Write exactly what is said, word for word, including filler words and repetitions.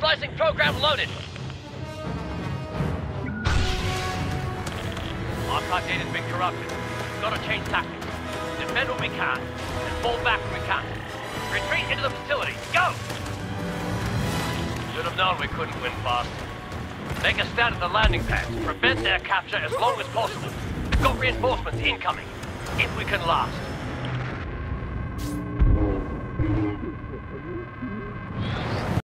Neutralizing program loaded. Archive data's been corrupted. We've got to change tactics. Defend what we can, and fall back when we can. Retreat into the facility. Go! Should have known we couldn't win fast. Make a stand at the landing pads. Prevent their capture as long as possible. We've got reinforcements incoming. If we can last.